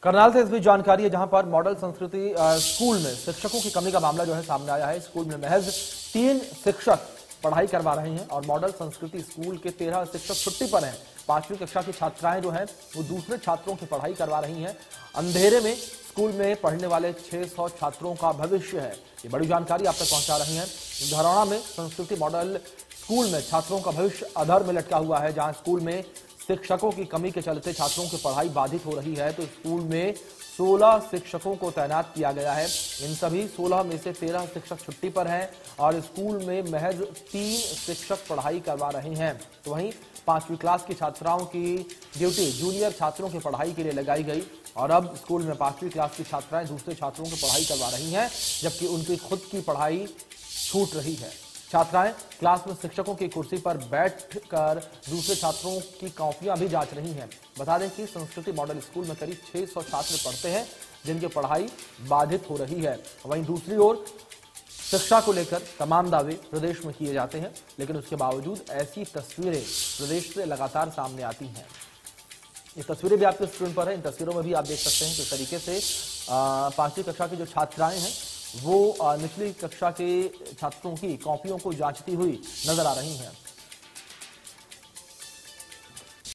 करनाल से इस बीच जानकारी है जहां पर मॉडल संस्कृति स्कूल में शिक्षकों की कमी का मामला जो है सामने आया है। स्कूल में महज 3 शिक्षक पढ़ाई करवा रहे हैं और मॉडल संस्कृति स्कूल के 13 शिक्षक छुट्टी पर हैं। 5वीं कक्षा की छात्राएं जो हैं वो दूसरे छात्रों की पढ़ाई करवा रही हैं। अंधेरे में स्कूल में पढ़ने वाले 600 छात्रों का भविष्य है। ये बड़ी जानकारी आप तक पहुंचा रहे हैं। धरौड़ा में संस्कृति मॉडल स्कूल में छात्रों का भविष्य अधर में लटका हुआ है। जहां स्कूल में शिक्षकों की कमी के चलते छात्रों की पढ़ाई बाधित हो रही है, तो स्कूल में 16 शिक्षकों को तैनात किया गया है। इन सभी 16 में से 13 शिक्षक छुट्टी पर हैं और स्कूल में महज 3 शिक्षक पढ़ाई करवा रहे हैं। तो वहीं 5वीं क्लास की छात्राओं की ड्यूटी जूनियर छात्रों की पढ़ाई के लिए लगाई गई और अब स्कूल में 5वीं क्लास की छात्राएं दूसरे छात्रों की पढ़ाई करवा रही हैं, जबकि उनकी खुद की पढ़ाई छूट रही है। छात्राएं क्लास में शिक्षकों की कुर्सी पर बैठकर दूसरे छात्रों की कॉपियां भी जांच रही हैं। बता दें कि संस्कृति मॉडल स्कूल में करीब 600 छात्र पढ़ते हैं, जिनकी पढ़ाई बाधित हो रही है। वहीं दूसरी ओर शिक्षा को लेकर तमाम दावे प्रदेश में किए जाते हैं, लेकिन उसके बावजूद ऐसी तस्वीरें प्रदेश से लगातार सामने आती हैं। ये तस्वीरें भी आपके स्क्रीन पर है। इन तस्वीरों में भी आप देख सकते हैं किस तरीके से 5वीं कक्षा की जो छात्राएं हैं वो निचली कक्षा के छात्रों की कॉपियों को जांचती हुई नजर आ रही हैं।